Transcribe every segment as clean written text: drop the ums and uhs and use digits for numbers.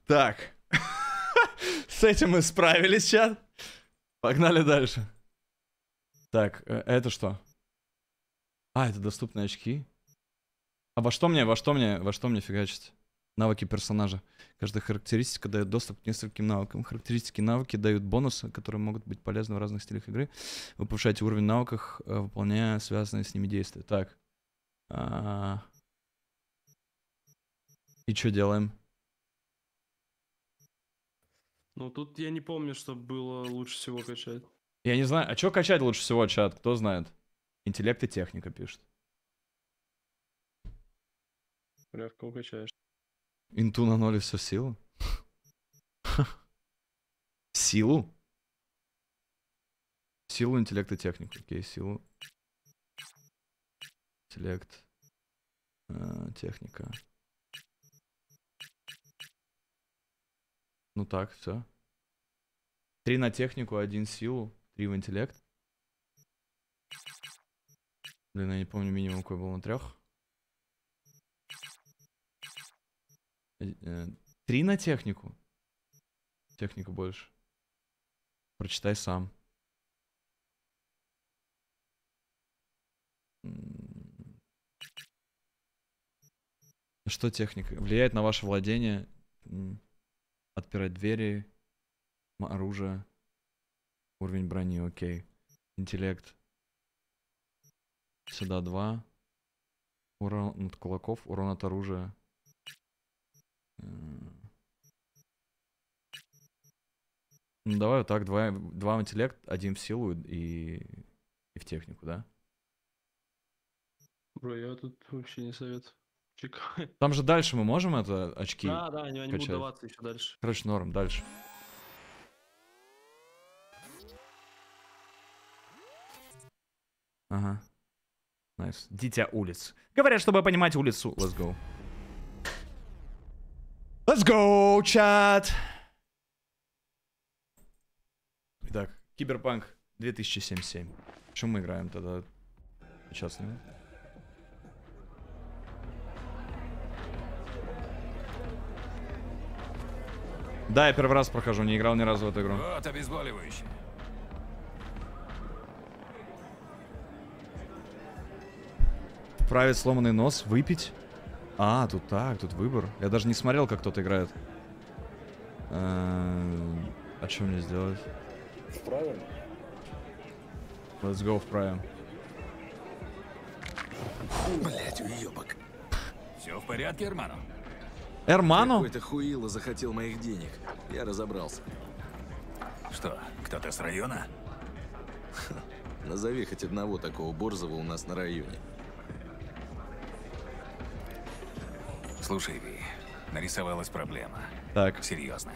Так. С этим мы справились, чат. Погнали дальше. Так, это что? А, это доступные очки. А во что мне фигачить? Навыки персонажа. Каждая характеристика дает доступ к нескольким навыкам. Характеристики и навыки дают бонусы, которые могут быть полезны в разных стилях игры. Вы повышаете уровень в навыках, выполняя связанные с ними действия. Так. И что делаем? Ну, тут я не помню, что было лучше всего качать. Я не знаю. А что качать лучше всего, чат? Кто знает? Интеллект и техника пишет. Бля, в кого качаешь? Инту на 0 и все силу. Силу? Силу, интеллект и технику. Окей, силу. Интеллект. Техника. Ну так, все. 3 на технику, 1 силу, 3 в интеллект. Блин, я не помню минимум, какой был на 3. 3 на технику. Техника больше. Прочитай сам. Что техника? Влияет на ваше владение. Отпирать двери. Оружие. Уровень брони, окей. Интеллект. Сюда 2. Урон от кулаков. Урон от оружия. Ну давай вот так. 2 в интеллект, 1 в силу и в технику, да? Бро, я тут вообще не совет. Чекай. Там же дальше мы можем это очки Да, они будут качать? даваться еще дальше. Короче, норм, дальше. Ага. Найс. Дитя улиц. Говорят, чтобы понимать улицу. Let's go. Let's go, чат! Итак, Киберпанк 2077. Чем мы играем тогда? Сейчас, не? Да, я первый раз прохожу, не играл ни разу в эту игру. Вот обезболивающее. Править сломанный нос, выпить. А, тут так, тут выбор. Я даже не смотрел, как кто-то играет. А что мне сделать? Вправим? Let's go, вправим. Блять, уебок. Все в порядке, Эрмано? Эрмано? Какой-то хуило захотел моих денег. Я разобрался. Что, кто-то с района? Назови хоть одного такого борзого у нас на районе. Слушай, Ви, нарисовалась проблема. Так. Серьезная.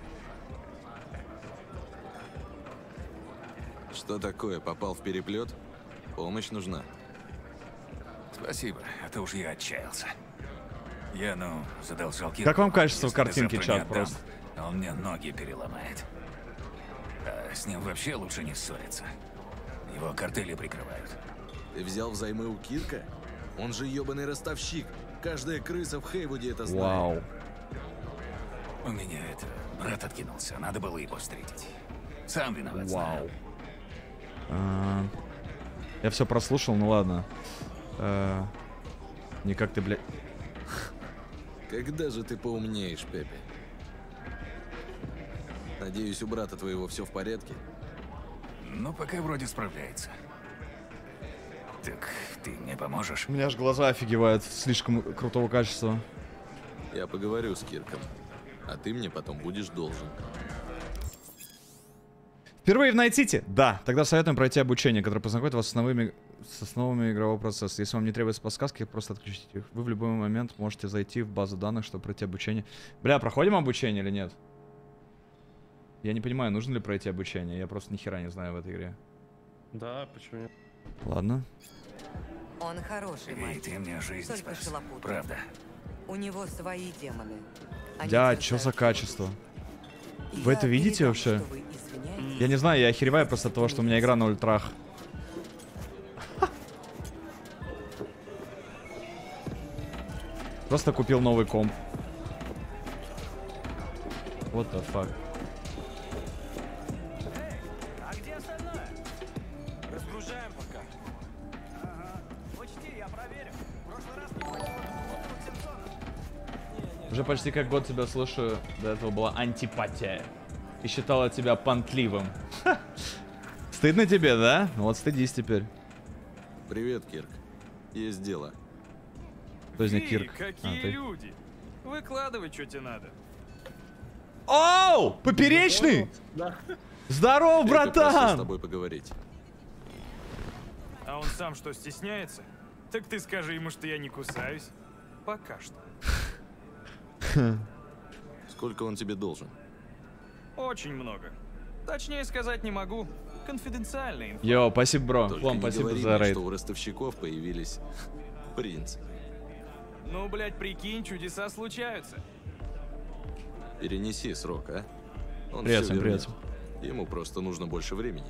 Что такое? Попал в переплет? Помощь нужна. Спасибо, а то уж я отчаялся. Я, задолжал Киру. Как вам качество Если до картинки, завтра чат, не отдам, просто? он мне ноги переломает. А с ним вообще лучше не ссориться. Его картели прикрывают. Ты взял взаймы у Кирка? Он же ебаный ростовщик. Каждая крыса в Хейвуде это знает. Вау. У меня брат откинулся, надо было его встретить. Сам виноват, знаю. Вау. Я все прослушал, ну ладно. Никак ты, блядь. Когда же ты поумнеешь, Пепе? Надеюсь, у брата твоего все в порядке? Ну, пока вроде справляется. Так, ты мне поможешь? У меня аж глаза офигевают. Слишком крутого качества. Я поговорю с Кирком. А ты мне потом будешь должен. Впервые в Найт-Сити? Да. Тогда советуем пройти обучение, которое познакомит вас с основами игрового процесса. Если вам не требуется подсказки, просто отключите их. Вы в любой момент можете зайти в базу данных, чтобы пройти обучение. Бля, проходим обучение или нет? Я не понимаю, нужно ли пройти обучение. Я просто ни хера не знаю в этой игре. Да, почему нет? Ладно. Он хороший И мальчик. ты мне жизнь Только спас. шалопут. Правда. У него свои демоны. Они Дядь, что за терзают качество? его. Вы Я это видите передам, вообще? что вы извиняетесь. Я не знаю, я охереваю просто от того, что у меня игра на ультрах. Просто купил новый комп. What the fuck? А где остальное? Разгружаем пока. Ага. Учти, я проверю. В прошлый раз не хватило 2 Симпсонов. Уже почти как год тебя слушаю. До этого была антипатия. И считала тебя понтливым. Стыдно тебе, да? Ну вот стыдись теперь. Привет, Кирк. Есть дело. Кто из них Кирк? Какие ты. люди? Выкладывай, что тебе надо. Оу! Поперечный! Здорово, Я попросил с братан! тобой поговорить. А он сам что, стесняется? Так ты скажи ему, что я не кусаюсь. Пока что. Сколько он тебе должен? Очень много. Точнее сказать не могу. Конфиденциальная инфа. Йоу, спасибо, бро. Только Плом, не спасибо говори за мне, рейд. что у ростовщиков появились принцы. Ну, блядь, прикинь, чудеса случаются. Перенеси срок, а? Он Привет, всё всем привет. вернет. Ему просто нужно больше времени.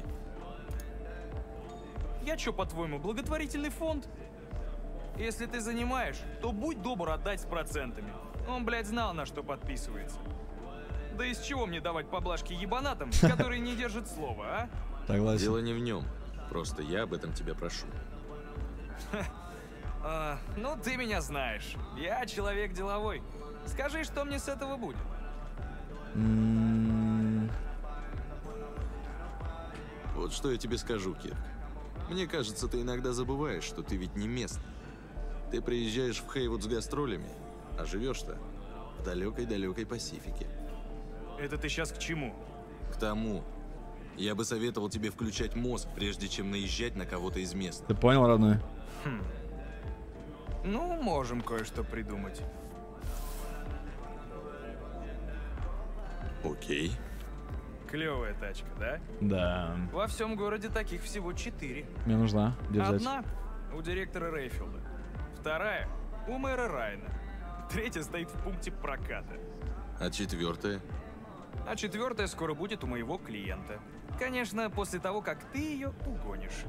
Я чё, по-твоему, благотворительный фонд? Если ты занимаешь, то будь добр отдать с процентами. Он, блядь, знал, на что подписывается. Да из чего мне давать поблажки ебанатам, которые не держат слова, а? Согласен. Дело не в нем. Просто я об этом тебя прошу. Ну, ты меня знаешь. Я человек деловой. Скажи, что мне с этого будет? Вот что я тебе скажу, Кирк. Мне кажется, ты иногда забываешь, что ты ведь не местный. Ты приезжаешь в Хейвуд с гастролями, а живешь-то в далекой-далекой Пасифике. Это ты сейчас к чему? К тому, я бы советовал тебе включать мозг, прежде чем наезжать на кого-то из местных. Ты понял, родной? Ну, можем кое-что придумать. Окей. Клевая тачка, да? Да. Во всем городе таких всего 4. Мне нужна. Где взять? Одна у директора Рейфилда. Вторая у мэра Райна. Третья стоит в пункте проката. А четвертое? А четвертая скоро будет у моего клиента. Конечно, после того, как ты ее угонишь.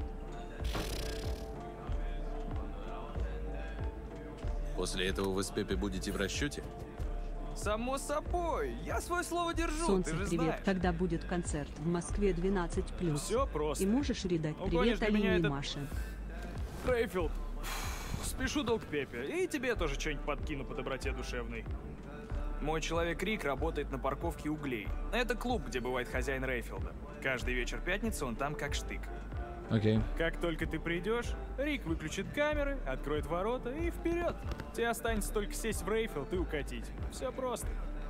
После этого вы с Пеппи будете в расчете? Само собой, я свое слово держу, Солнце, ты же привет. знаешь. Когда будет концерт в Москве 12+. Все просто. И можешь передать Угонишь привет для меня Алине и этот- Маше. Рейфилд, спешу долг Пепе. И тебе тоже что-нибудь подкину по доброте душевной. Мой человек Рик работает на парковке углей. Это клуб, где бывает хозяин Рейфилда. Каждый вечер пятницы он там как штык. Окей. Как только ты придешь, Рик выключит камеры, откроет ворота и вперед. Тебе останется только сесть в Рейфилд и укатить. Все просто.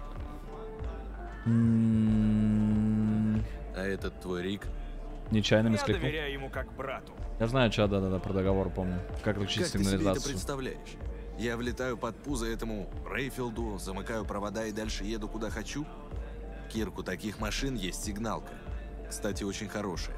А этот твой Рик? Нечаянно Я мискликнул. доверяю ему как брату. Я знаю, что, да-да-да, про договор помню. Как включить Как ты себе это сигнализацию. представляешь? Я влетаю под пузо этому Рейфилду, замыкаю провода и дальше еду куда хочу? Кирку, таких машин есть сигналка. Кстати, очень хорошая.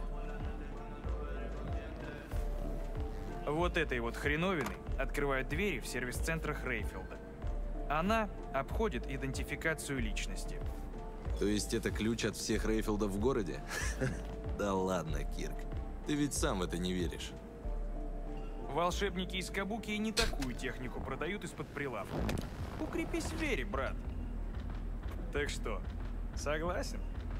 Вот этой вот хреновиной открывают двери в сервис-центрах Рейфилда. Она обходит идентификацию личности. То есть это ключ от всех Рейфилдов в городе? Да ладно, Кирк. Ты ведь сам в это не веришь. Волшебники из Кабуки и не такую технику продают из-под прилавка. Укрепись в вере, брат. Так что, согласен?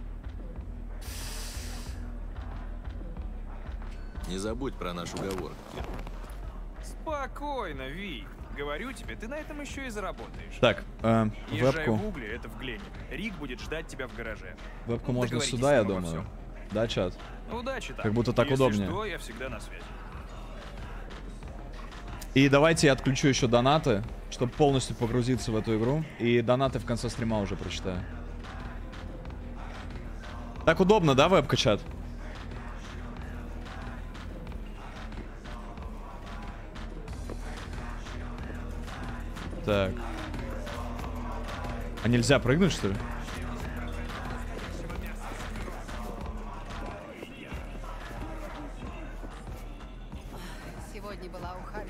Не забудь про наш уговор, Кирк. Спокойно, Ви. Говорю тебе, ты на этом еще и заработаешь. Так, Езжай вебку. в угле, это в Глене. Рик будет ждать тебя в гараже. Вебку Ну, можно договоритесь сюда, с я ним обо думаю. всем. Да, чат? Удачи там. Как будто так Если удобнее. что, я всегда на связи. И давайте я отключу еще донаты, чтобы полностью погрузиться в эту игру. И донаты в конце стрима уже прочитаю. Так удобно, да, вебка, чат? Так. А нельзя прыгнуть, что ли? Сегодня была у Хави.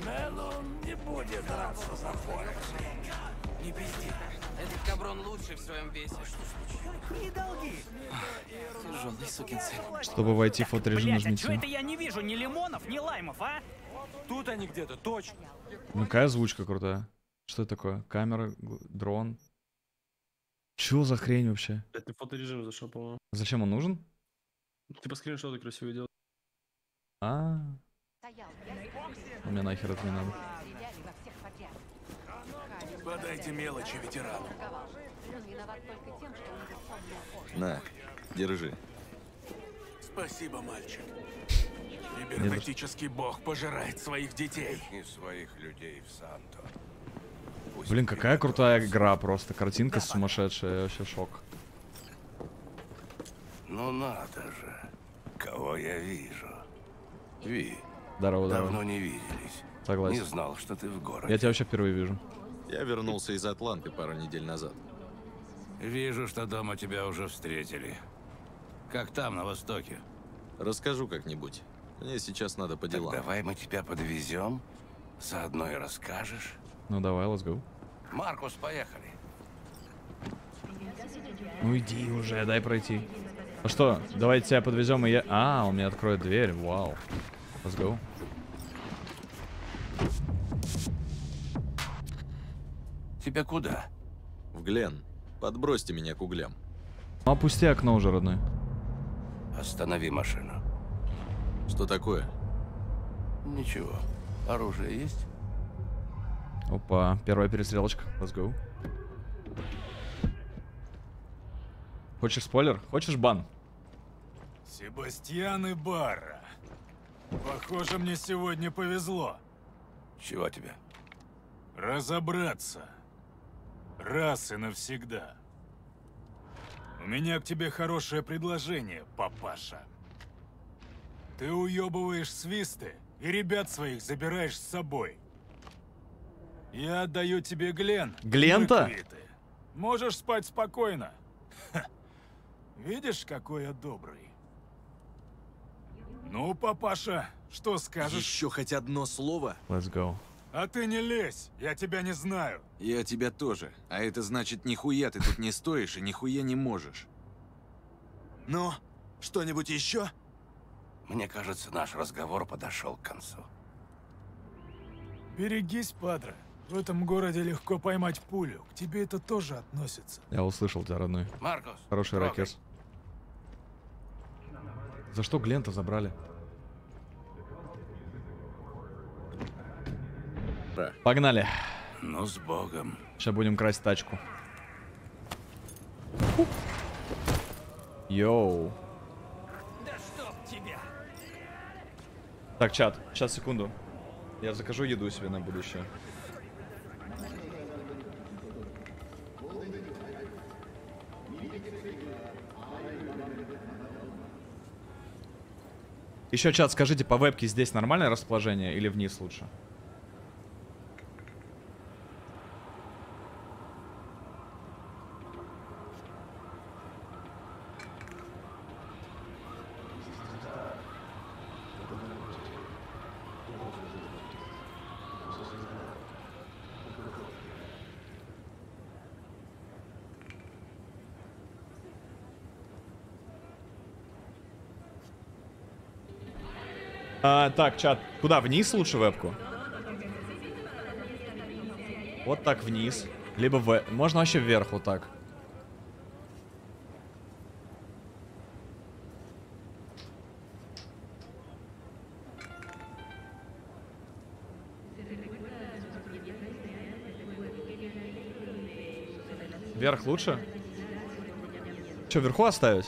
Не пизди. Этот каброн лучший в своем весе. Не долги. Тяжелый сукин сын. Чтобы войти в фоторежим, Блять, а чё нажмите. это я не вижу ни лимонов, ни лаймов, а? Тут они где-то, точно. Ну какая озвучка крутая. Что это такое? Камера, дрон. Чё за хрень вообще? Это фоторежим зашел, по-моему. Зачем он нужен? Типа скриншоты красивые делать. А, мне нахер это не надо. Подайте мелочи ветерану. На, держи. Спасибо, мальчик. Кибернетический бог пожирает своих детей. И своих людей в Санто. Блин, какая крутая игра просто. Картинка сумасшедшая, вообще шок. Ну надо же. Кого я вижу? Ви, Здорово, давно здорово. не виделись. Согласен. Не знал, что ты в городе. Я тебя вообще впервые вижу. Я вернулся из Атланты пару недель назад. Вижу, что дома тебя уже встретили. Как там, на востоке? Расскажу как-нибудь. Мне сейчас надо по Так делам. давай мы тебя подвезем. Заодно и расскажешь. Ну давай, let's go. Маркус, поехали. Ну иди уже, дай пройти. Ну что, давайте тебя подвезем и я... А, он мне откроет дверь, вау. Let's go. Тебя куда? В Глен. Подбросьте меня к углям. Ну опусти окно уже, родной. Останови машину. Что такое? Ничего. Оружие есть? Опа, первая перестрелочка. Let's go. Хочешь спойлер? Хочешь бан? Себастьян Ибарра. Похоже, мне сегодня повезло. Чего тебе? Разобраться. Раз и навсегда. У меня к тебе хорошее предложение, папаша. Ты уебываешь свисты и ребят своих забираешь с собой. Я отдаю тебе Глен. Глен-то? Мы квиты. Можешь спать спокойно. Ха. Видишь, какой я добрый. Ну, папаша, что скажешь? Еще хоть одно слово? Let's go. А ты не лезь, я тебя не знаю. Я тебя тоже. А это значит, нихуя ты тут не стоишь и нихуя не можешь. Ну, что-нибудь еще? Мне кажется, наш разговор подошел к концу. Берегись, падре. В этом городе легко поймать пулю. К тебе это тоже относится. Я услышал тебя, родной. Маркус, Хороший трогай. ракет. За что Глента забрали? Погнали. Ну, с Богом. Сейчас будем красть тачку. Йоу. Да чтоб тебя! Так, чат, сейчас, секунду. Я закажу еду себе на будущее. Еще, чат, скажите, по вебке здесь нормальное расположение или вниз лучше? Так, чат, куда? Вниз лучше вебку? Вот так вниз. Либо можно вообще вверх вот так. Вверх лучше? Че, вверху оставить?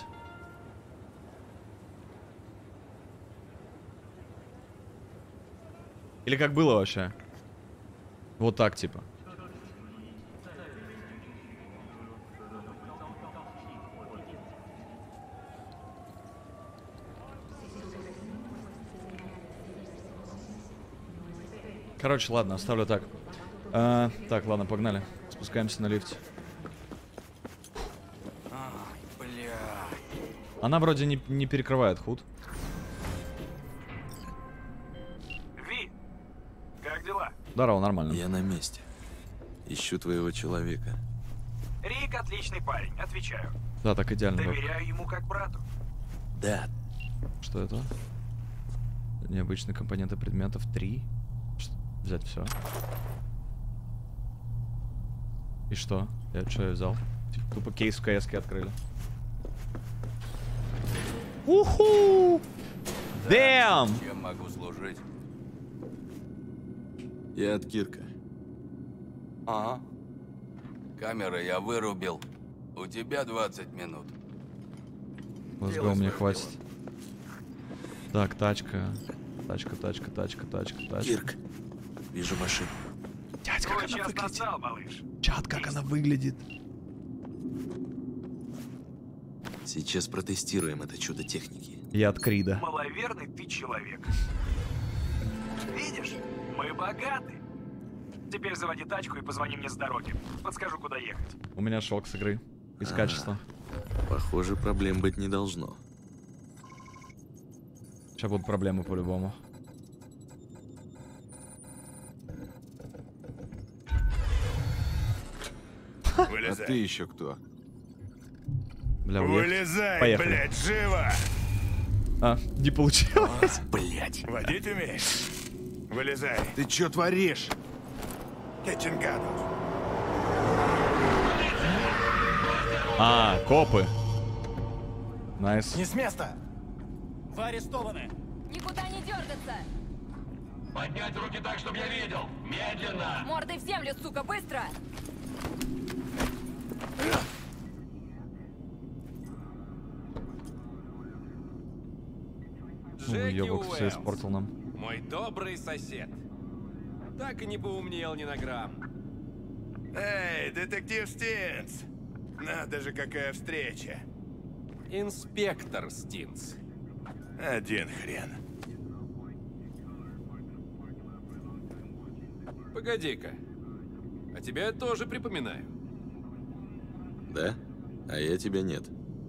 Или как было вообще? Вот так, типа. Короче, ладно, оставлю так. Так, ладно, погнали. Спускаемся на лифте. Ай, бля. Она вроде не перекрывает худ. Ви, как дела? Здорово, нормально. Я на месте. Ищу твоего человека. Рик отличный парень, отвечаю. Да, так идеально. Доверяю ему как брату. Да. Что это? Необычные компоненты предметов 3. Взять все. И что? Я что я взял? Тупо кейс в КС-ке открыли. Уху! Дэм! Чем могу служить? Я от Кирка. Ага. Камеры я вырубил. У тебя 20 минут. Let's go, мне хватит. Так, тачка. Тачка. Кирк, вижу машину. Дядь, как она час выглядит? настал, малыш. Чат, как она выглядит? Сейчас протестируем это чудо техники. Я от Крида. Маловерный ты человек. Видишь, мы богаты. Теперь заводи тачку и позвони мне с дороги. Подскажу, куда ехать. У меня шок с игры. Из качества. Похоже, проблем быть не должно. Сейчас будут проблемы по-любому. А ты еще кто? Бля, уехать. Поехали. блядь, живо! А, не получилось. Блять. Водить умеешь? Вылезай. Ты чё творишь? Кетчингаду. А, копы. Найс. Не с места! Вы арестованы! Никуда не дергаться! Поднять руки так, чтобы я видел! Медленно! Мордой в землю, сука, быстро! Уебок все испортил нам. Мой добрый сосед. Так и не поумнел ни на грамм. Эй, детектив Стинс! Надо же, какая встреча. Инспектор Стинс. Один хрен. Погоди-ка. А тебя я тоже припоминаю. Да? А я тебя нет.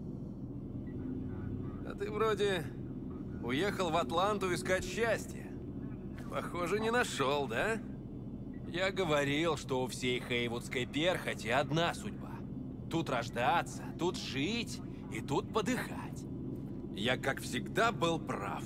А ты вроде уехал в Атланту искать счастье. Похоже, не нашел, да? Я говорил, что у всей хейвудской перхоти одна судьба. Тут рождаться, тут жить и тут подыхать. Я, как всегда, был прав.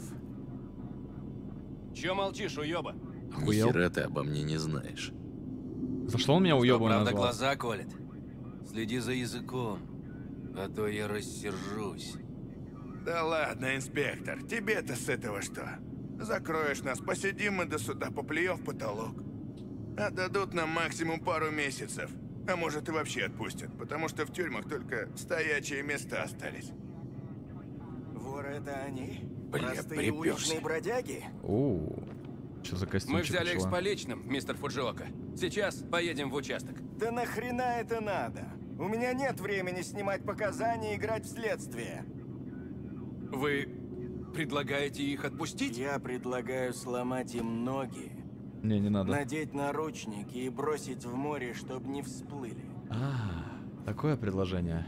Чё молчишь, уёба? Ни хера ты обо мне не знаешь. За что он меня уёбаем Правда, назвал? глаза колет. Следи за языком, а то я рассержусь. Да ладно, инспектор, тебе-то с этого что? Закроешь нас, посидим мы до суда, поплюем в потолок. А дадут нам максимум пару месяцев. А может и вообще отпустят, потому что в тюрьмах только стоячие места остались. Воры это они? Бля, Простые уличные бродяги? Оу. Что за костюмчик? Мы взяли их с начала? поличным, мистер Фуджиока. Сейчас поедем в участок. Да нахрена это надо? У меня нет времени снимать показания и играть в следствие. Вы предлагаете их отпустить? Я предлагаю сломать им ноги, Не, не надо. надеть наручники и бросить в море, чтобы не всплыли. А, такое предложение.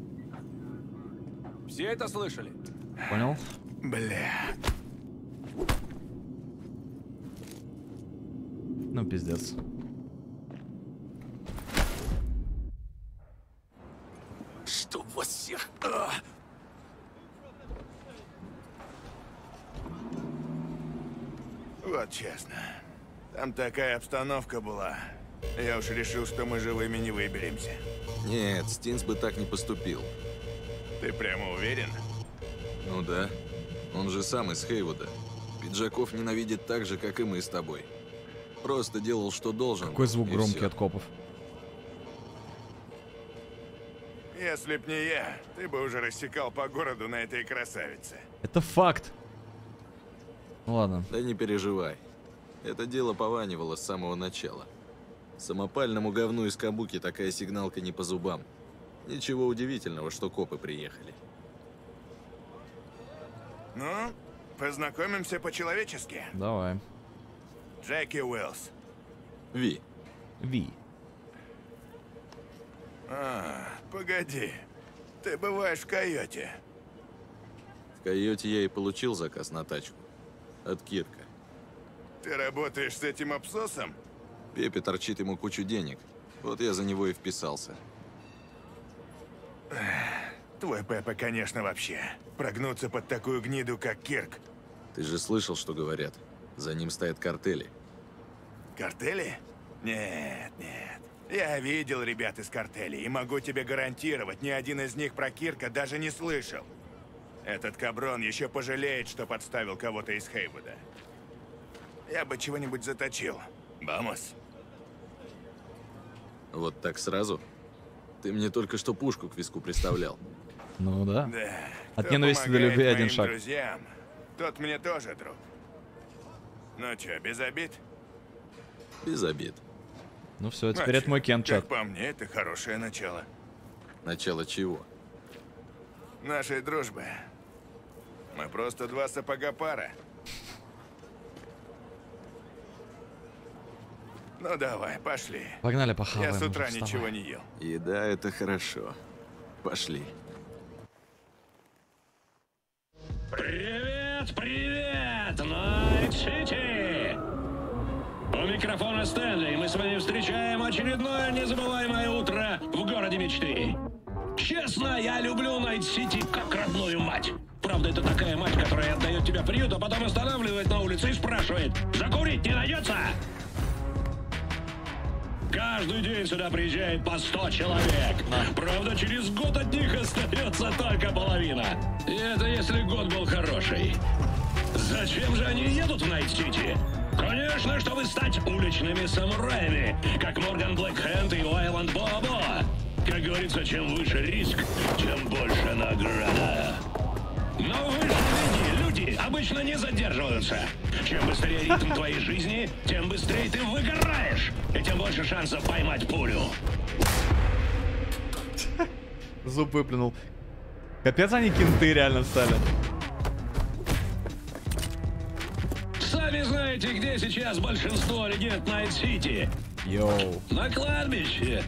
Все это слышали? Понял? Бля. Ну, пиздец. Что вас всех? Вот честно. Там такая обстановка была. Я уж решил, что мы живыми не выберемся. Нет, Стинс бы так не поступил. Ты прямо уверен? Ну да. Он же сам из Хейвуда. Пиджаков ненавидит так же, как и мы с тобой. Просто делал, что должен. Какой звук и громкий всё. от копов. Если б не я, ты бы уже рассекал по городу на этой красавице. Это факт. Ну ладно. Да не переживай. Это дело пованивало с самого начала. Самопальному говну из Кабуки такая сигналка не по зубам. Ничего удивительного, что копы приехали. Ну, познакомимся по-человечески. Давай. Джеки Уиллс. Ви. Ви. А, погоди. Ты бываешь в Койоте. В Койоте я и получил заказ на тачку. От Кирка. Ты работаешь с этим абсосом? Пепе торчит ему кучу денег. Вот я за него и вписался. Твой Пепе, конечно, вообще. Прогнуться под такую гниду, как Кирк. Ты же слышал, что говорят? За ним стоят картели. Картели? Нет, нет. Я видел ребят из картелей и могу тебе гарантировать, ни один из них про Кирка даже не слышал. Этот каброн еще пожалеет, что подставил кого-то из Хейвуда. Я бы чего-нибудь заточил. Вамос. Вот так сразу? Ты мне только что пушку к виску представлял. Ну да. Да. От Кто ненависти до помогает любви один моим шаг. друзьям, тот мне тоже друг. Ну чё, без обид? Без обид. Ну все, теперь это мой Кен, чат. Как по мне, это хорошее начало. Начало чего? Нашей дружбы. Мы просто два сапога пара. Ну давай, пошли. Погнали похаваем. Я с утра уже, ничего вставай. не ел. Еда — это хорошо. Пошли. Привет, привет, Найт-Сити! У микрофона Стэнли, и мы с вами встречаем очередное незабываемое утро в городе мечты. Честно, я люблю Найт-Сити как родную мать. Правда, это такая мать, которая отдает тебя в приют, а потом останавливает на улице и спрашивает: «Закурить не найдется?» Каждый день сюда приезжает по 100 человек. Правда, через год от них остается только половина. И это если год был хороший. Зачем же они едут в Найт-Сити? Конечно, чтобы стать уличными самураями, как Морган Блэкхенд и Уайланд Бобо. Как говорится, чем выше риск, тем больше награда. Но в высшей лиге люди обычно не задерживаются. Чем быстрее ритм твоей жизни, тем быстрее ты выгораешь. И тем больше шансов поймать пулю. Зуб выплюнул. Капец, они кенты реально стали. Сами знаете, где сейчас большинство легенд Найт-Сити. Йоу. На кладбище.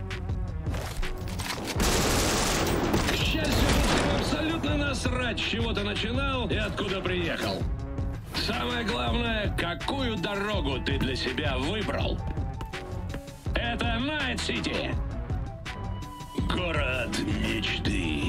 К счастью, всем абсолютно насрать, с чего ты начинал и откуда приехал. Самое главное, какую дорогу ты для себя выбрал. Это Найт-Сити. Город мечты.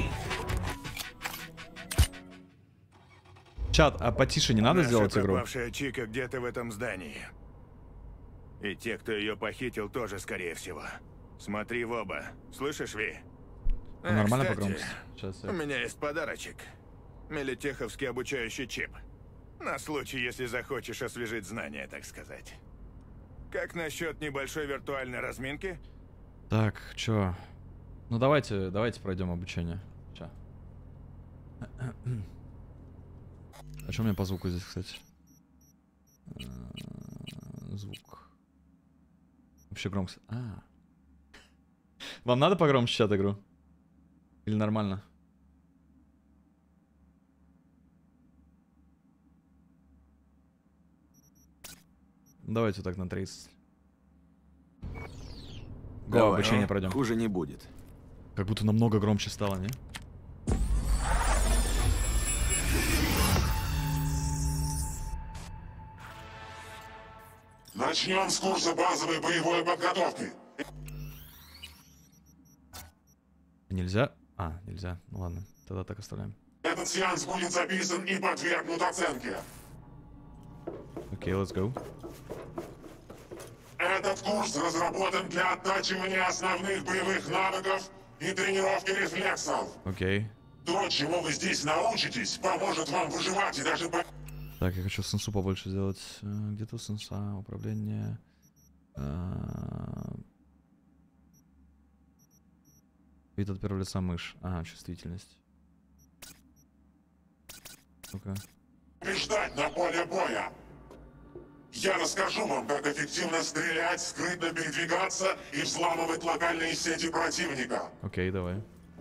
Чат, а потише не надо Наша сделать игру? пропавшая Чика где-то в этом здании. И те, кто ее похитил, тоже, скорее всего. Смотри в оба. Слышишь, Ви? Ну, нормально кстати, погромче. Сейчас у я... меня есть подарочек. Мелитеховский обучающий чип. На случай, если захочешь освежить знания, так сказать. Как насчет небольшой виртуальной разминки? Так, чё? Ну давайте пройдем обучение. Чё? А что у меня по звуку здесь, кстати? Звук. Вообще громко. Вам надо погромче чат игру? Или нормально? Давайте так на 30. Го, обучение пройдем. Хуже не будет. Как будто намного громче стало, не? Начнем с курса базовой боевой подготовки. Нельзя? Нельзя. Ну ладно, тогда так оставляем. Этот сеанс будет записан и подвергнут оценке. Окей, let's go. Этот курс разработан для оттачивания основных боевых навыков и тренировки рефлексов. Окей. То, чему вы здесь научитесь, поможет вам выживать и даже... Так, я хочу сенсу побольше сделать. Где-то сенса, управление. Вид от первого лица мышь. Чувствительность. Ну-ка. Побеждать на поле боя. Я расскажу вам, как эффективно стрелять, скрытно передвигаться и взламывать локальные сети противника. Окей, давай.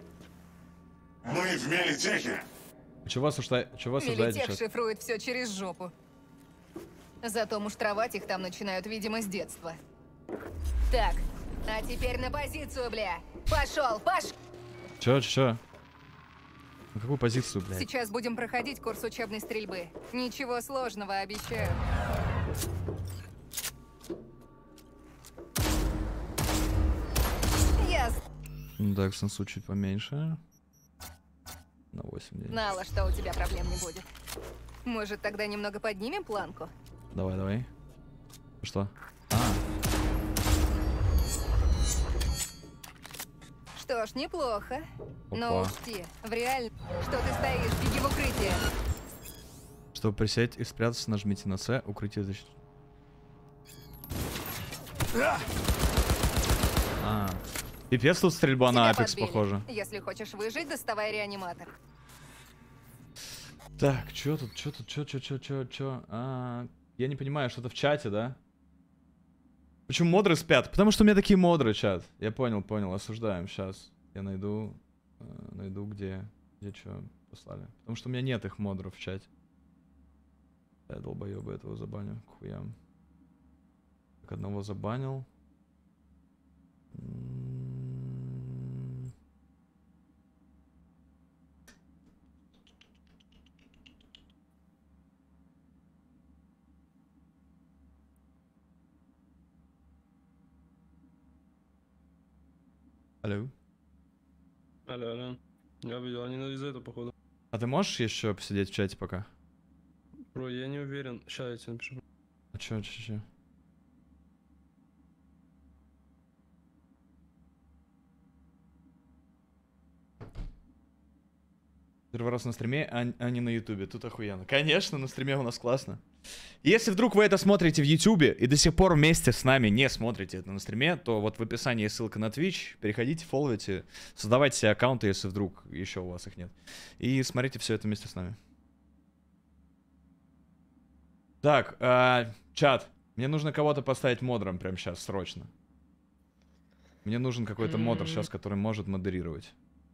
Мы в Мелитехе. Чего вас осуждаете Мелитех сейчас? шифрует все через жопу. Зато муштровать их там начинают, видимо, с детства. Так, а теперь на позицию, бля. Пошел. Чё? На какую позицию, блядь? Сейчас будем проходить курс учебной стрельбы. Ничего сложного, обещаю. Так, сенсу чуть поменьше. На 8 дней. Знала, что у тебя проблем не будет. Может, тогда немного поднимем планку? Давай. Что? Что ж, неплохо. Но Опа. учти, в реаль... Что ты стоишь? Беги в укрытие. Чтобы присесть и спрятаться, нажмите на С, укрытие защит. Пипец, тут стрельба на Тебя Апекс, подбили. похоже. Если хочешь выжить, доставай реаниматор. Так, чё тут, чё? Я не понимаю, что-то в чате, да? Почему модры спят? Потому что у меня такие модры, чат. Я понял, осуждаем. Сейчас я найду, где что послали. Потому что у меня нет их модров в чате. Я долбоёба этого забаню, к хуям. Так, одного забанил. Алло. Алло. Я видел, они из-за этого, походу. А ты можешь еще посидеть в чате пока? Бро, я не уверен. Сейчас я тебе напишу. А чё? Первый раз на стриме, а не на ютубе. Тут охуенно. Конечно, на стриме у нас классно. Если вдруг вы это смотрите в ютубе и до сих пор вместе с нами не смотрите это на стриме, то вот в описании ссылка на Twitch. Переходите, фолловите, создавайте себе аккаунты, если вдруг еще у вас их нет. И смотрите все это вместе с нами. Так, чат. Мне нужно кого-то поставить модером прямо сейчас, срочно. Мне нужен какой-то модер сейчас, который может модерировать.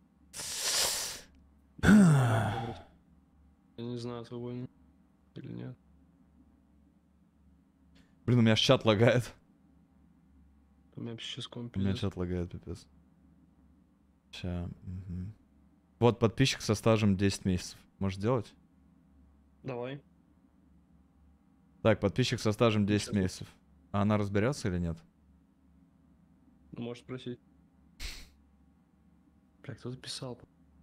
Я не знаю, свободен или нет. Блин, у меня аж чат лагает. У меня сейчас комп. У меня чат лагает, пипец. Ща. Угу. Вот подписчик со стажем 10 месяцев. Можешь делать? Давай. Так, подписчик со стажем 10 месяцев. А она разберется или нет? Можешь спросить. Бля, кто-то писал.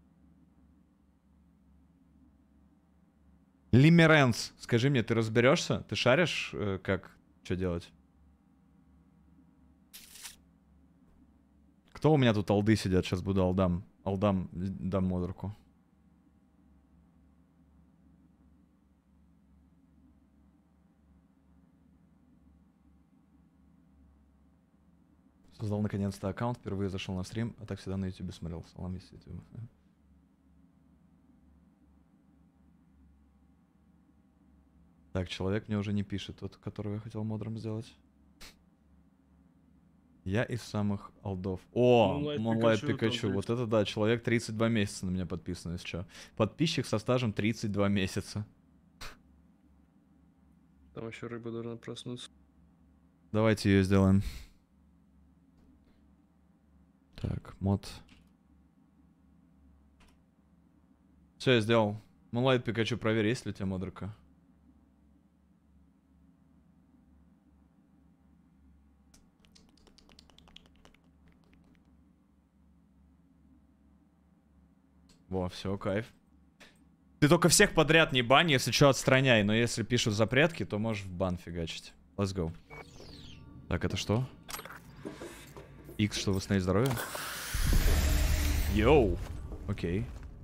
Лимеренс, скажи мне, ты разберешься? Ты шаришь, как, что делать? Кто у меня тут алды сидят? Сейчас буду алдам дам модерку. Создал наконец-то аккаунт, впервые зашел на стрим, а так всегда на ютубе смотрел. Салам весь ютуб. Так, человек мне уже не пишет, тот, которого я хотел модером сделать. Я из самых алдов. О, Moonlight Pikachu. Вот это да, человек 32 месяца на меня подписан, если что. Подписчик со стажем 32 месяца. Там еще рыба должна проснуться. Давайте ее сделаем. Так, мод. Все, я сделал. Moonlight Pikachu, проверь, есть ли у тебя модерка. Во, все, кайф. Ты только всех подряд не бань, если что, отстраняй. Но если пишут запретки, то можешь в бан фигачить. Let's go. Так, это что? X, чтобы восстановить здоровье? Йоу! Окей.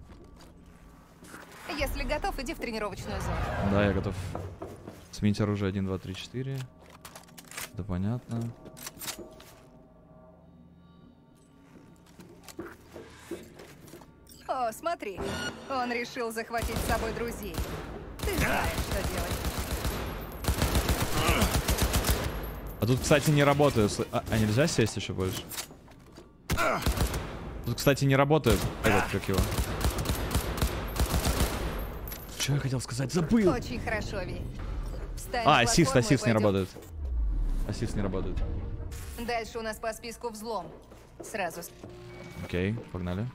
Если готов, иди в тренировочную зону. Да, я готов. Сменить оружие 1, 2, 3, 4. Да понятно. О, смотри. Он решил захватить с собой друзей. Ты знаешь, что делать. А тут, кстати, не работает. А нельзя сесть еще больше? Тут, кстати, не работает. Этот, как его. Что я хотел сказать? Забыл! Очень хорошо, Ви. Встань А, на ассист платформу и не пойдем. работает. Ассист не работает. Дальше у нас по списку взлом. Сразу. Окей, погнали.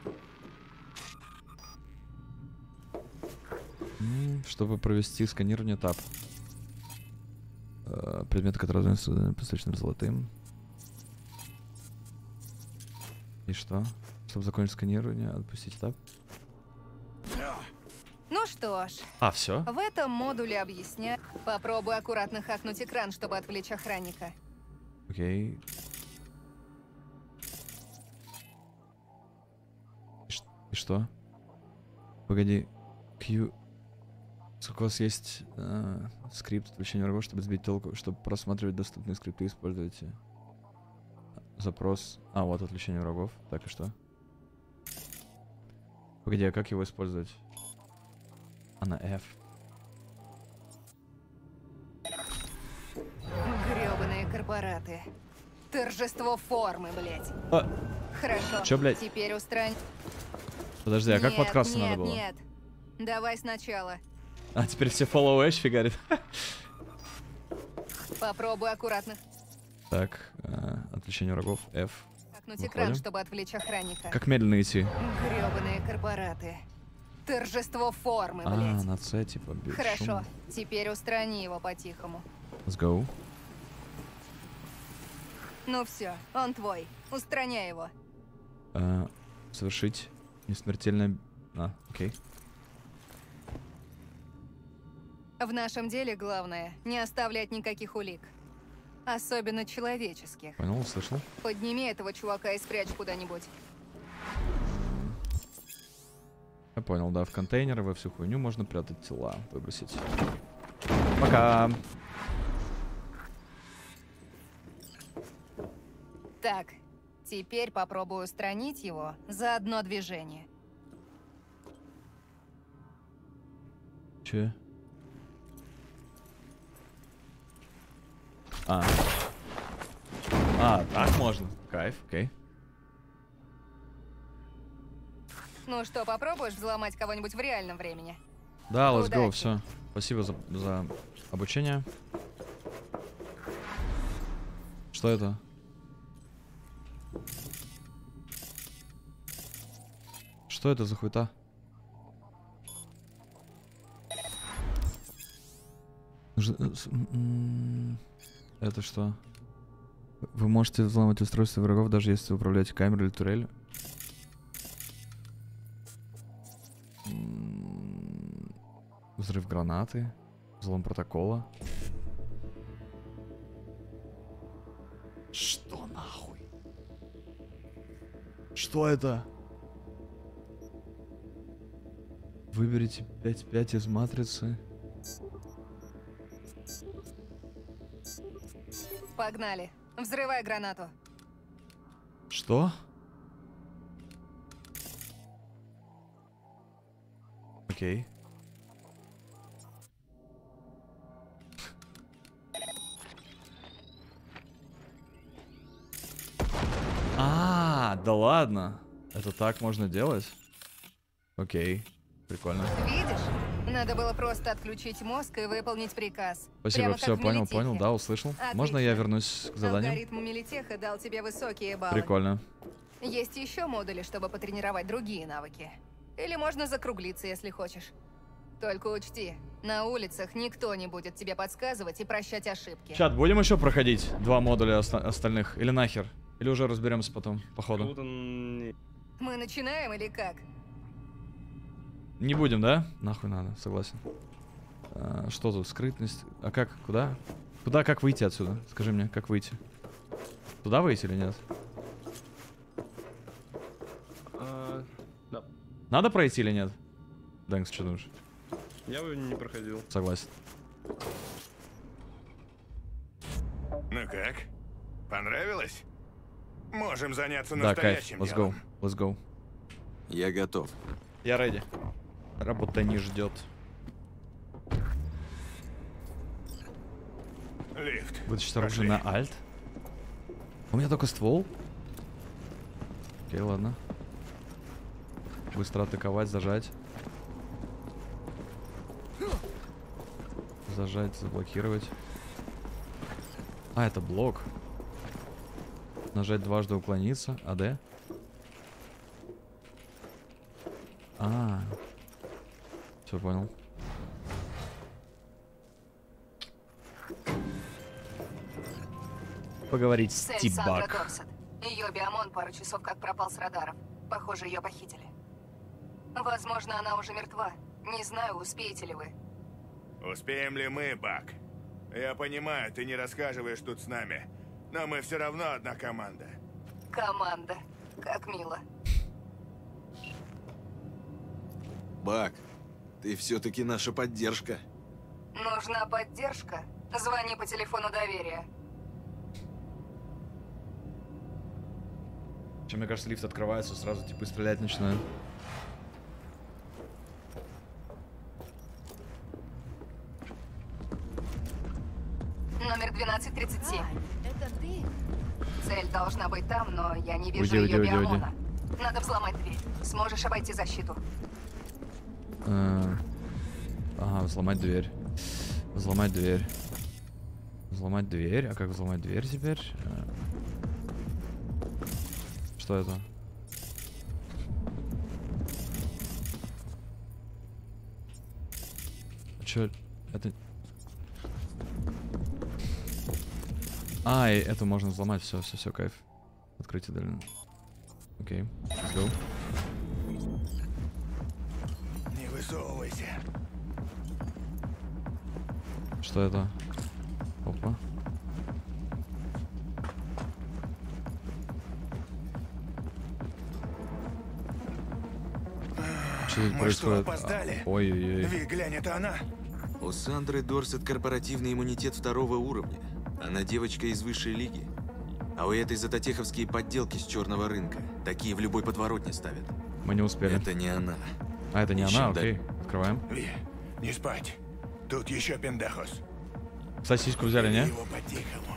Чтобы провести сканирование, тап. Предметы, которые разные, посвящены золотым. И что? Чтобы закончить сканирование, отпустить тап. Ну что ж. А, все? В этом модуле объясняю. Попробуй аккуратно хакнуть экран, чтобы отвлечь охранника. Окей. И что? Погоди. Q... Сколько у вас есть скрипт отвлечения врагов, чтобы сбить толку, чтобы просматривать доступные скрипты, используйте запрос. А, вот отвлечение врагов. Так, и что? Погоди, а как его использовать? А на F. Грёбаные корпораты. Торжество формы, блядь. Хорошо. Чё, блядь? Теперь устрань. Подожди, а как Нет, подкрасться нет, надо было? Нет. Давай сначала. А, теперь все follow Ash фигарит. Попробуй аккуратно. Так, отвлечение врагов, F. Такнуть экран, чтобы отвлечь охранника. Как медленно идти? Грёбаные корпораты. Торжество формы, А, блядь. на C, типа, бесшумно. Хорошо. Теперь устрани его по-тихому. Let's go. Ну все, он твой. Устраняй его. Совершить несмертельное... А, окей. В нашем деле главное не оставлять никаких улик. Особенно человеческих. Понял, услышал. Подними этого чувака и спрячь куда-нибудь. Я понял, да, в контейнеры, во всю хуйню можно прятать тела, выбросить. Пока. Так, теперь попробую устранить его за одно движение. Че? А, так можно. Кайф, окей. Ну что, попробуешь взломать кого-нибудь в реальном времени? Да, let's go, Удачи. все. Спасибо за обучение. Что это? Что это за хуйта? Это что? Вы можете взломать устройство врагов, даже если управляете камерой или турелью. Взрыв гранаты. Взлом протокола. Что нахуй? Что это? Выберите 5-5 из матрицы. Погнали. Взрывай гранату. Что? Окей. Да ладно. Это так можно делать? Окей. Прикольно. Видишь? Надо было просто отключить мозг и выполнить приказ. Спасибо, Прямо все, как в понял, Мелитехе. понял, да, услышал. Отлично. Можно я вернусь к заданию? Алгоритм Мелитеха дал тебе высокие баллы. Прикольно. Есть еще модули, чтобы потренировать другие навыки. Или можно закруглиться, если хочешь. Только учти, на улицах никто не будет тебе подсказывать и прощать ошибки. Чат, будем еще проходить 2 модуля остальных? Или нахер? Или уже разберемся потом, по ходу? Мы начинаем или как? Не будем, да? Нахуй надо, согласен. Что тут? Скрытность? А как? Куда? Куда, как выйти отсюда? Скажи мне, как выйти? Туда выйти или нет? Да. Надо пройти или нет? Дэнкс, что думаешь? Я бы не проходил. Согласен. Ну как? Понравилось? Можем заняться Да, кайф. настоящим Let's go. делом. Let's go. Я готов. Я ready. Работа не ждет. Лифт. Вытащить оружие на альт. У меня только ствол. Окей, ладно. Быстро атаковать, зажать. Зажать, заблокировать. А, это блок. Нажать дважды уклониться. АД. Все понял. Поговорить с Цель Сандра Тибак. Дорсет. Ее биомон пару часов как пропал с радаров. Похоже, ее похитили. Возможно, она уже мертва. Не знаю, успеете ли вы. Успеем ли мы, Бак? Я понимаю, ты не рассказываешь тут с нами, но мы все равно одна команда. Команда. Как мило. Бак, ты все-таки наша поддержка. Нужна поддержка? Звони по телефону доверия. Чем, мне кажется, лифт открывается, сразу типа стрелять начинаю. Номер 1237. Это ты? Цель должна быть там, но я не вижу Уйди, ее уйди, уйди, биомона. Надо взломать дверь. Сможешь обойти защиту. Ага, взломать дверь. Взломать дверь. Взломать дверь? А как взломать дверь теперь? Что это? Чё? Это... А, и это можно взломать. Все, кайф. Открытие дали. Окей, let's go. Не высовывайся. Что это? Опа. Что тут происходит? Ой-ой-ой. Ви, глянь, это она. У Сандры Дорсет корпоративный иммунитет 2-го уровня. Она девочка из высшей лиги. А у этой затотеховские подделки с черного рынка. Такие в любой подворотне ставят. Мы не успели. Это не она. А, это не она? Окей, открываем. Ви, не спать. Тут еще пиндахос. Сосиску взяли, не? Его по-тихому.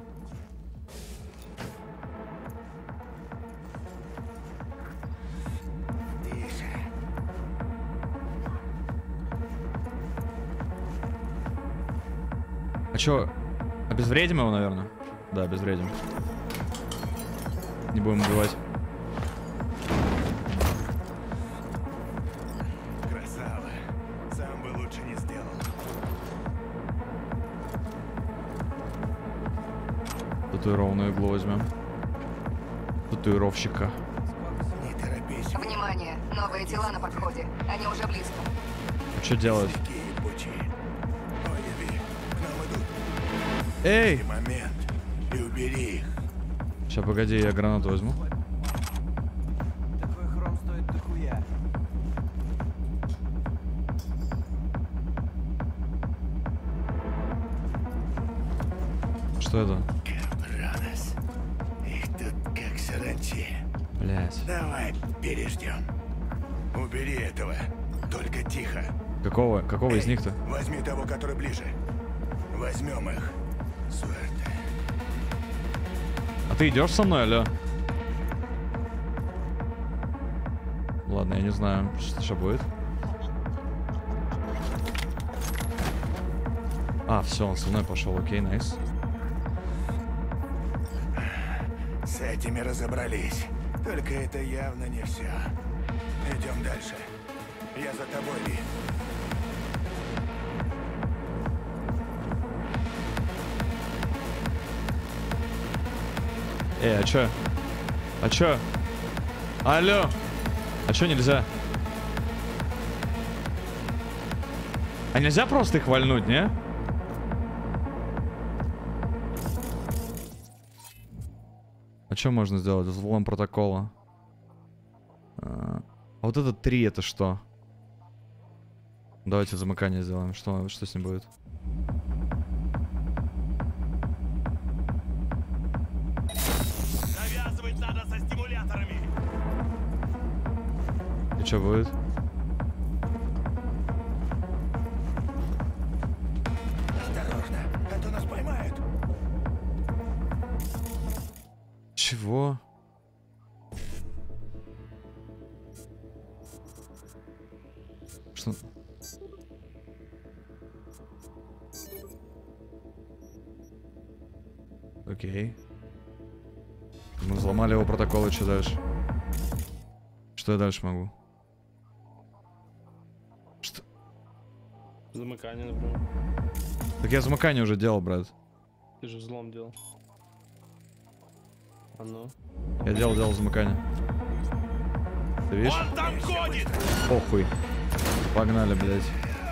Тише. А чё? Обезвредим его, наверное? Да, обезвредим. Не будем убивать. Красава. Сам бы лучше не сделал. Татуированную иглу возьмем. Татуировщика. Не торопись. Внимание, новые тела на подходе. Они уже близко. А что делать? Ой, Ви, к нам идут. Эй! Момент. И убери их. Сейчас, погоди, я гранату возьму. Такой хром стоит дохуя. Что это? Кабранос. Их тут как саранчи. Блять. Давай, переждем. Убери этого. Только тихо. Какого из них-то? Возьми того, который ближе. Возьмем их. Суэрте. А ты идешь со мной, алло? Ладно, я не знаю, что будет. А, все, он со мной пошел, окей, найс. С этими разобрались. Только это явно не все. Идем дальше. Я за тобой, Ви. А чё? А чё? Алло! А чё нельзя? А нельзя просто их вальнуть, не? А что можно сделать? Взлом протокола. А вот это 3, это что? Давайте замыкание сделаем. Что с ним будет? Завязывать надо со стимуляторами. И что будет? Осторожно, а то нас поймают. Чего? Что? Окей. Мы взломали его протокол, и что дальше? Что я дальше могу? Что? Замыкание, например. Так я замыкание уже делал, брат. Ты же взлом делал. А ну. Я делал замыкание. Ты видишь? Он там ходит! Похуй. Погнали, блядь.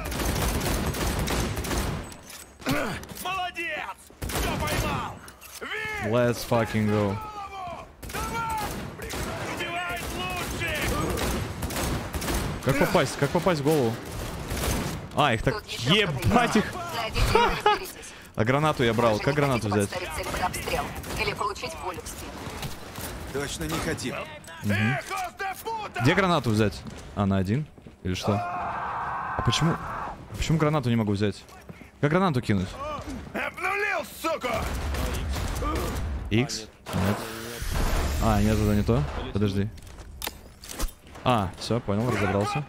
Молодец! Все поймал! Ви! Let's fucking go. Убивает лучших! Как попасть? Как попасть в голову? А, их так... Ебать их! А гранату я брал. Как гранату взять? Или получить пулю в спину. Точно не хотим. Где гранату взять? А, на один? Или что? А почему? Почему гранату не могу взять? Как гранату кинуть? Обнулил, сука! X? Нет. А, нет, это не то. Подожди. А, все, понял, разобрался.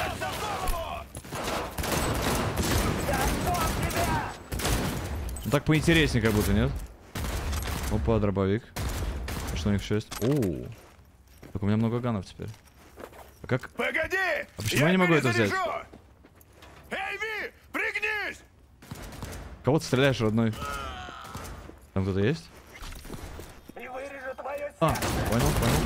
Ну, так поинтереснее как будто, нет? Опа, дробовик. А что у них еще есть? Оу. Так у меня много ганов теперь. А как? Погоди! А почему я не могу это взять? Эй, Ви, пригнись! Кого ты стреляешь, родной? Там кто-то есть? А, понял.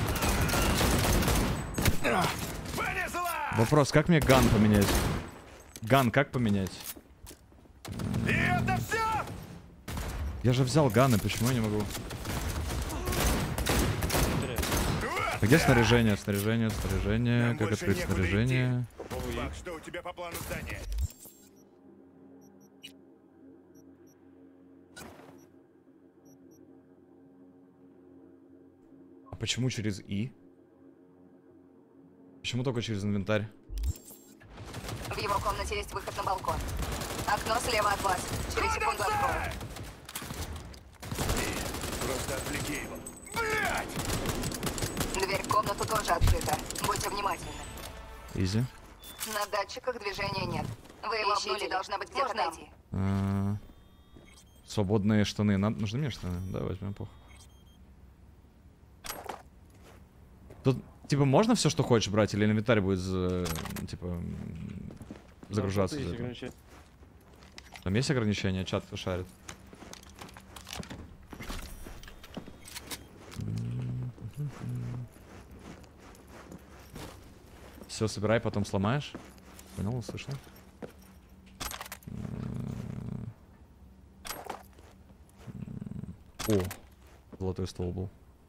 Вопрос, как мне ган поменять? Ган как поменять? И это все? Я же взял ганы, почему я не могу? А где снаряжение? Снаряжение. Как открыть снаряжение? Фак, что у тебя по плану здания? А почему через И? Почему только через инвентарь? В его комнате есть выход на балкон. Окно слева от вас. Через секунду открою. Просто отвлеки его. Блять! Дверь в комнату тоже открыта. Будьте внимательны. Изи. На датчиках движения нет. Вы его обнулили, должна быть где-то найти. Свободные штаны. Нужны мне штаны? Да, возьмем, похуй. Тут, типа, можно все, что хочешь брать, или инвентарь будет, типа, загружаться? Там есть ограничения? Чат шарит. Все, собирай, потом сломаешь. Понял, услышал. О, золотой ствол был.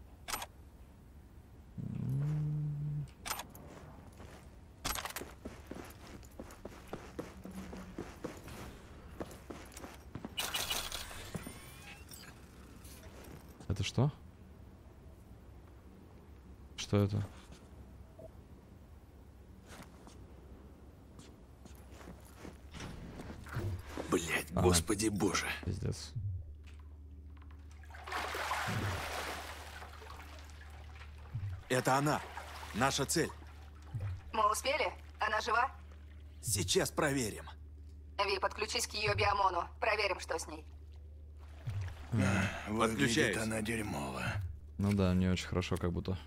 Это что? Что это? Блять, господи боже. Пиздец. Это она. Наша цель. Мы успели? Она жива? Сейчас проверим. Ви, подключись к ее биомону. Проверим, что с ней. Выглядит она дерьмово. Ну да, не очень хорошо, как будто.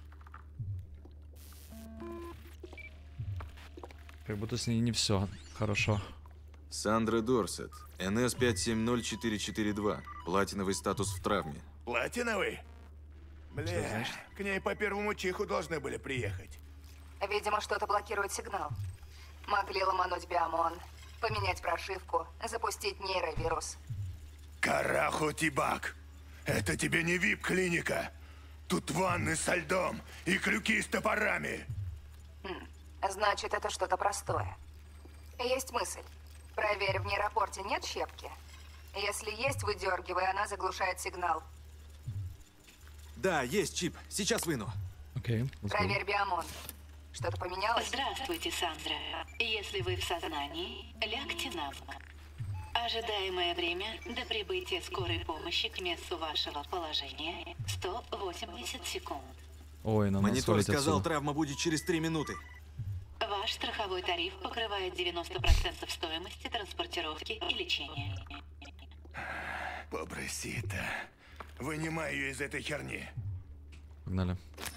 Как будто с ней не все хорошо. Сандра Дорсет, НС-570442. Платиновый статус в травме. Платиновый? Бля, к ней по первому чиху должны были приехать. Видимо, что-то блокирует сигнал. Могли ломануть биомон, поменять прошивку, запустить нейровирус. Караху, Тибак! Это тебе не вип-клиника! Тут ванны со льдом и крюки с топорами! Значит, это что-то простое. Есть мысль. Проверь, в нейропорте нет щепки? Если есть, выдергивай, она заглушает сигнал. Да, есть чип. Сейчас выну. Окей. Проверь биомон. Что-то поменялось? Здравствуйте, Сандра. Если вы в сознании, лягте на бок. Ожидаемое время до прибытия скорой помощи к месту вашего положения 180 секунд. Ой, нам Монитор сказал, травма будет через 3 минуты. Ваш страховой тариф покрывает 90% стоимости транспортировки и лечения. Побросита. Вынимай ее из этой херни. Погнали.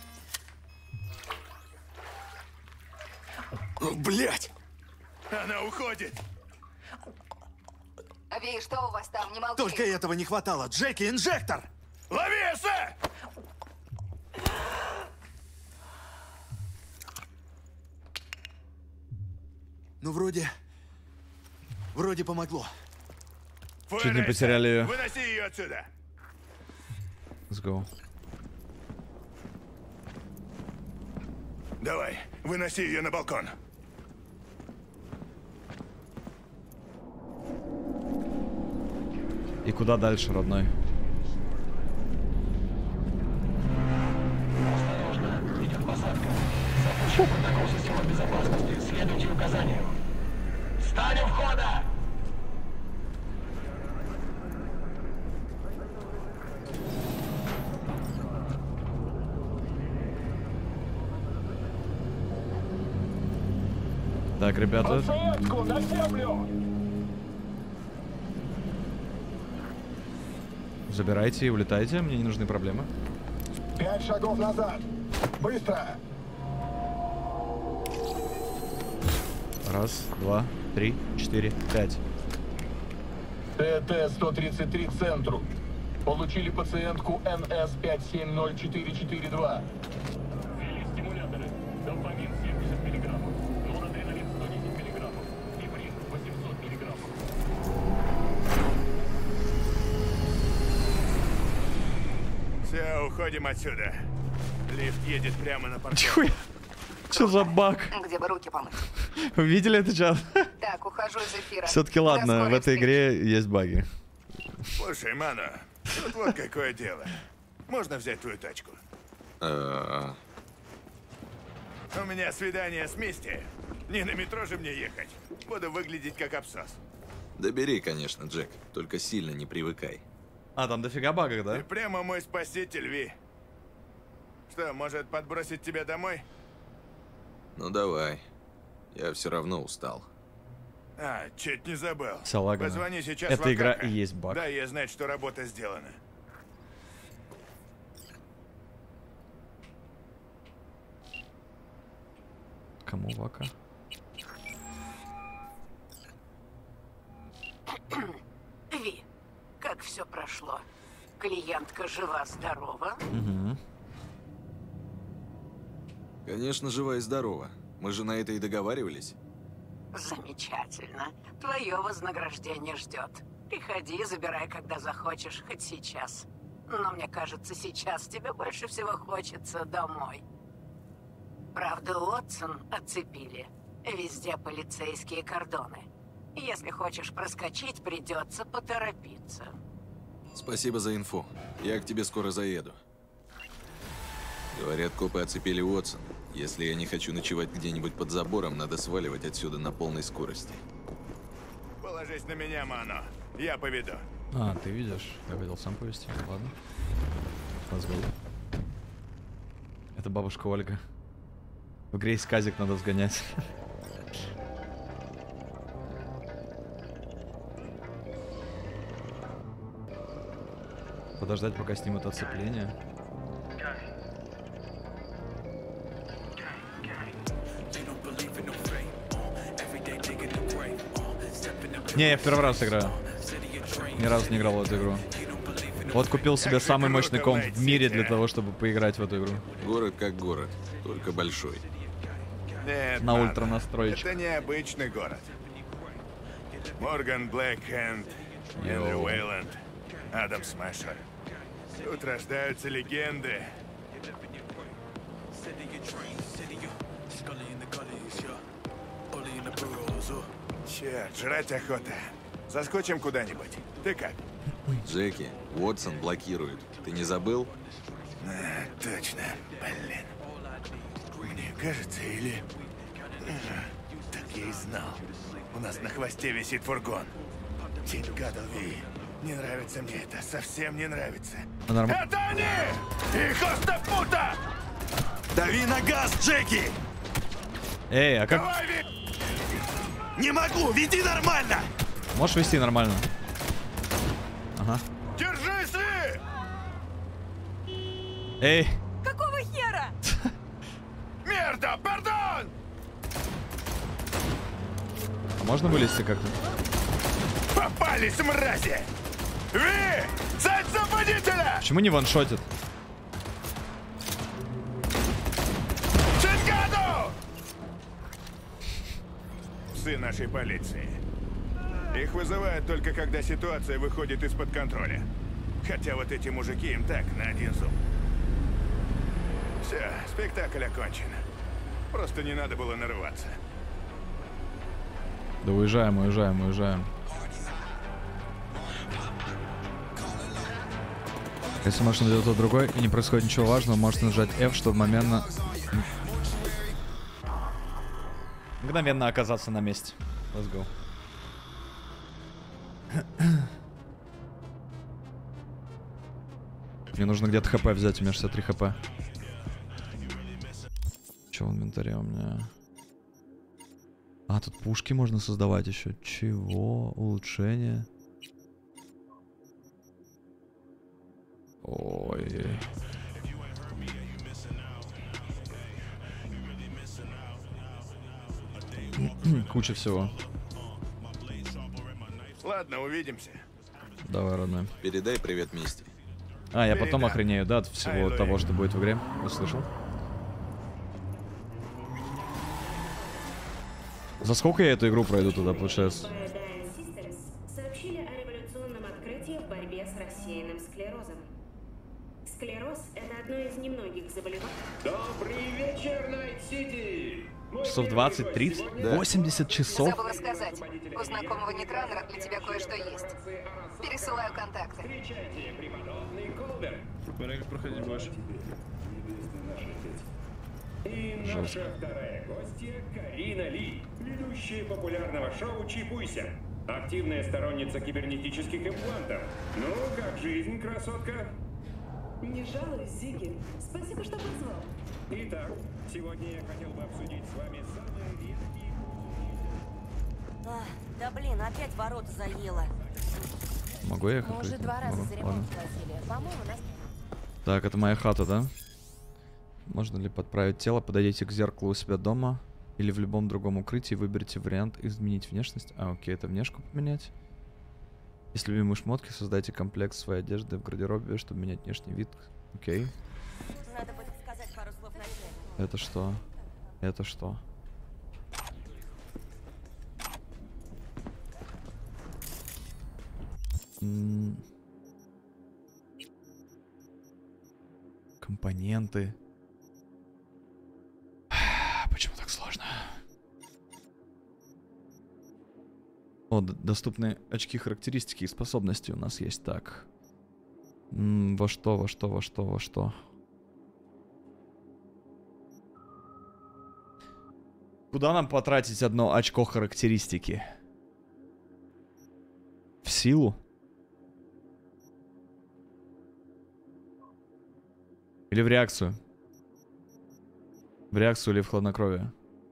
Блять! Она уходит! Ви, что у вас там? Не молчи. Только этого не хватало. Джеки, инжектор! Лови, эсэ! Ну, вроде помогло. Чуть не потеряли ее. Выноси ее отсюда. Let's go. Давай, выноси ее на балкон. И куда дальше, родной? Осторожно, идет посадка. Запущен протокол системы безопасности. Следуйте указаниям. Стань у входа! Так, ребята. Пациентку на землю! Забирайте и улетайте, мне не нужны проблемы. 5 шагов назад! Быстро! Раз, два, три, 4, 5. ТТ-133 центру. Получили пациентку НС-570442. Ввели стимуляторы. Дофамин 70 миллиграммов. Норадреналин 110 миллиграммов. Ифрин 800 миллиграммов. Все, уходим отсюда. Лифт едет прямо на парковку. Чё? Что за баг? Где бы руки помыть? Вы видели это, чат? Так, ухожу из эфира. Все-таки До ладно, скорой в этой встречи. игре есть баги. Слушай, Мано, тут вот какое дело. Можно взять твою тачку? У меня свидание с Мисти. Не на метро же мне ехать. Буду выглядеть как абсос. Да бери, конечно, Джек. Только сильно не привыкай. А, там дофига багов, да? Ты прямо мой спаситель, Ви. Что, может подбросить тебя домой? Ну давай. Я все равно устал. А, чуть не забыл. Салага. Позвони сейчас Эта в игра Акака. и есть баг. Да, я знаю, что работа сделана. Кому вака? Ви, как все прошло? Клиентка жива-здорова? Угу. Конечно, жива и здорова. Мы же на это и договаривались. Замечательно. Твое вознаграждение ждет. Приходи, забирай, когда захочешь, хоть сейчас. Но мне кажется, сейчас тебе больше всего хочется домой. Правда, Уотсон оцепили. Везде полицейские кордоны. Если хочешь проскочить, придется поторопиться. Спасибо за инфу. Я к тебе скоро заеду. Говорят, копы оцепили Уотсон. Если я не хочу ночевать где-нибудь под забором, надо сваливать отсюда на полной скорости. Положись на меня, Мано. Я поведу. А, ты видишь? Я хотел сам повезти. Ладно. Позволь. Это бабушка Ольга. В игре есть казик, надо сгонять. Подождать, пока снимут оцепление. Не, я в первый раз играю. Ни разу не играл в эту игру. Вот купил себе самый мощный комп в мире для того, чтобы поиграть в эту игру. Город как город, только большой. Нет, На Мано, ультра настройчик. Это необычный город. Морган Блэкхенд, Йоу. Эндрю Уэйланд, Адам Смэшер. Тут рождаются легенды. Черт, жрать охота. Заскочим куда-нибудь. Ты как? Джеки, Уотсон блокирует. Ты не забыл? А, точно. Блин. Мне кажется, или... Так я и знал. У нас на хвосте висит фургон. Тень Гадалви. Не нравится мне это. Совсем не нравится. Это они! Их остапута! Дави на газ, Джеки! Эй, а как... Давай, Ви! Не могу, веди нормально! Можешь вести нормально? Ага. Держись, Ви! Эй! Какого хера? Мерда, пардон! А можно вылезти как-то? Попались, мрази! Ви! Садь за водителя! Почему не ваншотит? Чингаду! Псы нашей полиции. Их вызывают только когда ситуация выходит из-под контроля. Хотя вот эти мужики им так, на один зуб. Все, спектакль окончен. Просто не надо было нарываться. Да уезжаем, уезжаем, уезжаем. Если машина идет тот другой и не происходит ничего важного, можете нажать F, чтобы мгновенно оказаться на месте. Let's go. Мне нужно где-то хп взять, у меня 63 хп. Че в инвентаре у меня? А, тут пушки можно создавать еще. Чего? Улучшение. Ой. Куча всего. Ладно, увидимся. Давай, родной. Передай привет Мисти. А, я потом охренею, да, от всего того, что будет в игре. Услышал? За сколько я эту игру пройду туда, получается? Сообщили о революционном открытии в борьбе с рассеянным склерозом. Склероз — это одно из немногих заболеваний. Добрый вечер, Найт-Сити! Часов 20-30? Да. 80 часов? Забыла сказать. У знакомого нетранера для тебя кое-что есть. Пересылаю контакты. Смотри, как проходить будешь. И наша вторая гостья Карина Ли, ведущая популярного шоу «Чипуйся». Активная сторонница кибернетических имплантов. Ну, как жизнь, красотка? Не жалуюсь, Зигги. Спасибо, что позвал. Итак, сегодня я хотел бы обсудить с вами самые редкие... Да блин, опять ворота заело. Могу я ехать? Мы уже 2 раза за ремонт платили. По-моему, нас... Так, это моя хата, да? Можно ли подправить тело? Подойдите к зеркалу у себя дома или в любом другом укрытии. Выберите вариант изменить внешность. А, окей, это внешку поменять. Если любимые шмотки, создайте комплект своей одежды в гардеробе, чтобы менять внешний вид. Окей. Надо будет сказать пару слов на тему. Это что? Это что? Компоненты. Почему так сложно? О, доступны очки характеристики и способности у нас есть. Так. Во что? Куда нам потратить одно очко характеристики? В силу? Или в реакцию? В реакцию или в хладнокровие?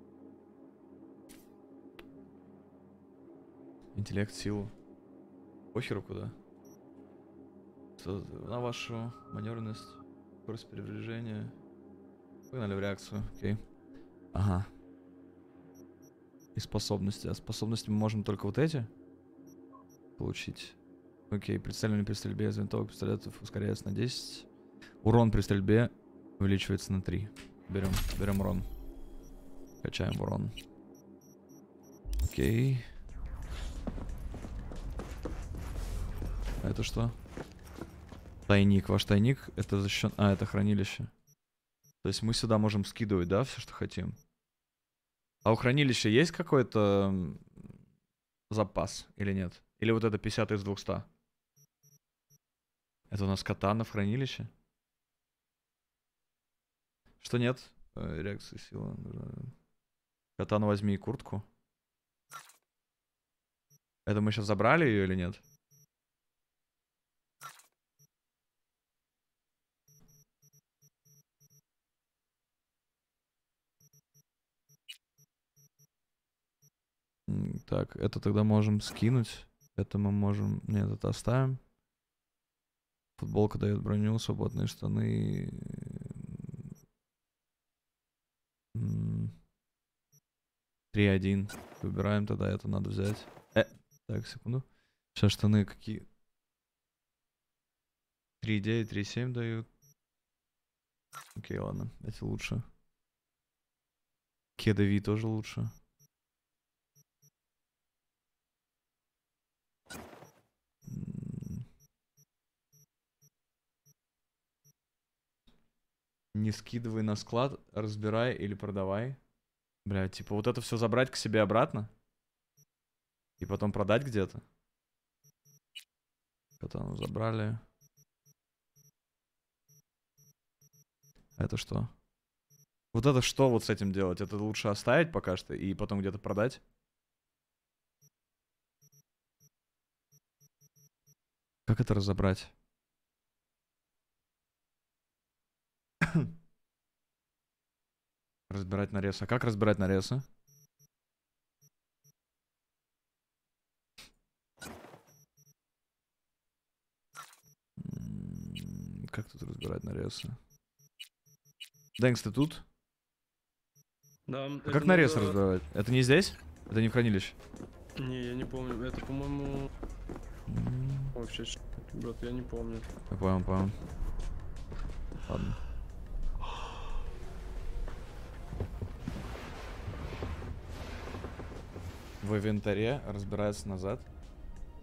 Интеллект, силу. Похеру куда. На вашу маневренность, скорость передвижения. Погнали в реакцию, окей. Ага. И способности. А способности мы можем только вот эти получить. Окей, прицеливание при стрельбе из винтовок пистолетов ускоряется на 10. Урон при стрельбе увеличивается на 3. Берем урон. Качаем урон. Окей. А это что? Тайник. Ваш тайник это защищен... А, это хранилище. То есть мы сюда можем скидывать, да, все, что хотим. А у хранилища есть какой-то запас или нет? Или вот это 50 из 200? Это у нас катана в хранилище? Что нет? Реакция сила. Катану возьми и куртку. Это мы сейчас забрали ее или нет? Так, это тогда можем скинуть. Это мы можем... Нет, это оставим. Футболка дает броню, свободные штаны. 3-1. Выбираем тогда, это надо взять. Так, секунду. Сейчас штаны какие? 3,9, 3,7 дают. Окей, ладно, эти лучше. Кедави тоже лучше. Не скидывай на склад, разбирай или продавай. Бля, типа вот это все забрать к себе обратно. И потом продать где-то. Потом забрали. Это что? Вот это что вот с этим делать? Это лучше оставить пока что и потом где-то продать? Как это разобрать? Разбирать нарез. А как разбирать нарезы? Как тут разбирать нарезы? Дэнкс, ты тут? Да. А как нарез разбирать? Это не здесь? Это не в хранилище? Не, я не помню. Это, по-моему... Вообще, брат, я не помню. Я понял. Ладно. В инвентаре разбирается назад.